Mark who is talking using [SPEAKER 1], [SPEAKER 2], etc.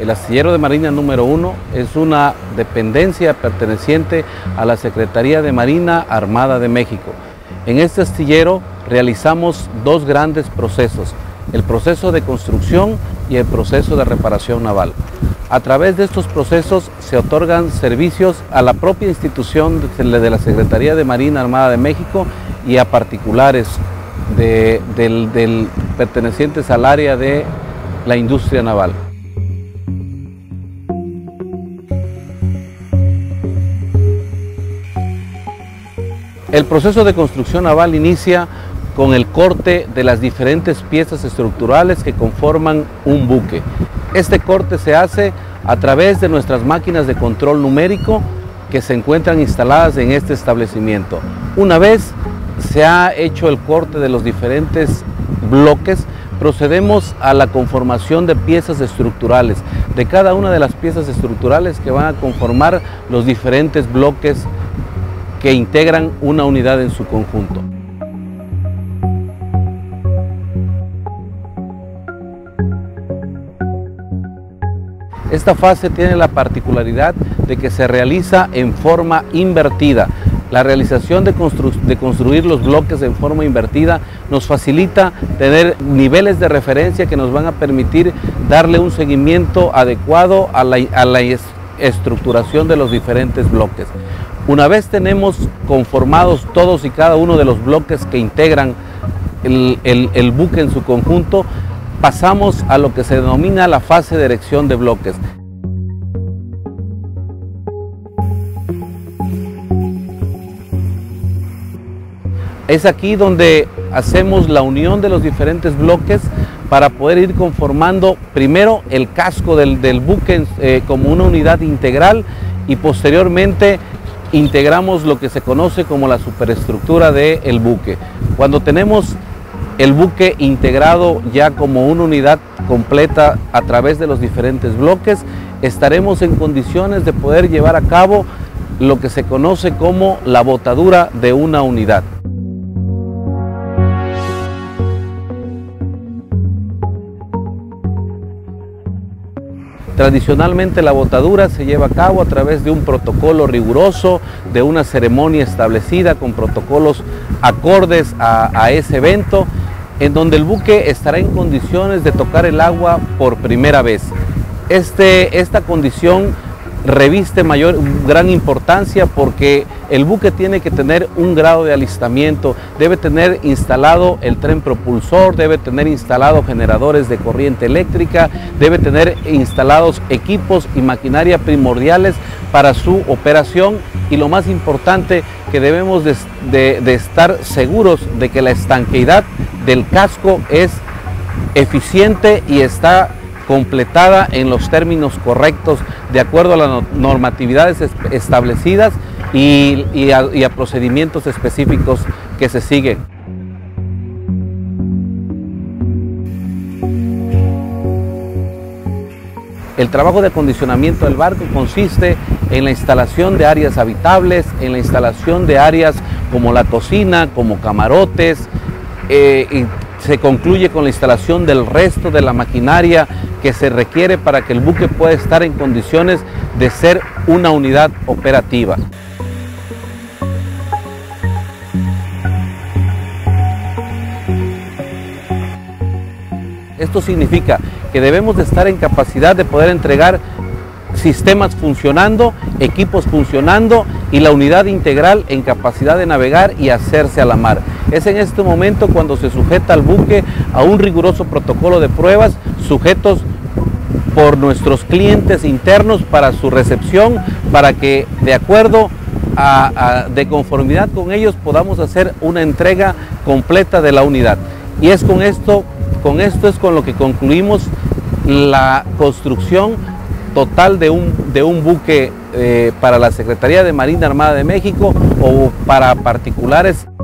[SPEAKER 1] El astillero de Marina número 1 es una dependencia perteneciente a la Secretaría de Marina Armada de México. En este astillero realizamos dos grandes procesos, el proceso de construcción y el proceso de reparación naval. A través de estos procesos se otorgan servicios a la propia institución de la Secretaría de Marina Armada de México y a particulares pertenecientes al área de la industria naval. El proceso de construcción naval inicia con el corte de las diferentes piezas estructurales que conforman un buque. Este corte se hace a través de nuestras máquinas de control numérico que se encuentran instaladas en este establecimiento. Una vez se ha hecho el corte de los diferentes bloques, procedemos a la conformación de piezas estructurales, de cada una de las piezas estructurales que van a conformar los diferentes bloques que integran una unidad en su conjunto. Esta fase tiene la particularidad de que se realiza en forma invertida. La realización de construir los bloques en forma invertida nos facilita tener niveles de referencia que nos van a permitir darle un seguimiento adecuado a la estructuración de los diferentes bloques. Una vez tenemos conformados todos y cada uno de los bloques que integran el buque en su conjunto, pasamos a lo que se denomina la fase de erección de bloques. Es aquí donde hacemos la unión de los diferentes bloques para poder ir conformando primero el casco del buque como una unidad integral y posteriormente integramos lo que se conoce como la superestructura del buque. Cuando tenemos el buque integrado ya como una unidad completa a través de los diferentes bloques, estaremos en condiciones de poder llevar a cabo lo que se conoce como la botadura de una unidad. Tradicionalmente la botadura se lleva a cabo a través de un protocolo riguroso, de una ceremonia establecida con protocolos acordes a ese evento, en donde el buque estará en condiciones de tocar el agua por primera vez. Esta condición reviste gran importancia porque el buque tiene que tener un grado de alistamiento, debe tener instalado el tren propulsor, debe tener instalado generadores de corriente eléctrica, debe tener instalados equipos y maquinaria primordiales para su operación y lo más importante que debemos de estar seguros de que la estanqueidad del casco es eficiente y está completada en los términos correctos de acuerdo a las normatividades establecidas y a procedimientos específicos que se siguen. El trabajo de acondicionamiento del barco consiste en la instalación de áreas habitables, en la instalación de áreas como la cocina, como camarotes, y se concluye con la instalación del resto de la maquinaria que se requiere para que el buque pueda estar en condiciones de ser una unidad operativa. Esto significa que debemos de estar en capacidad de poder entregar sistemas funcionando, equipos funcionando y la unidad integral en capacidad de navegar y hacerse a la mar. Es en este momento cuando se sujeta al buque a un riguroso protocolo de pruebas sujetos por nuestros clientes internos para su recepción, para que de acuerdo de conformidad con ellos podamos hacer una entrega completa de la unidad. Y es con esto es con lo que concluimos la construcción total de un buque para la Secretaría de Marina Armada de México o para particulares.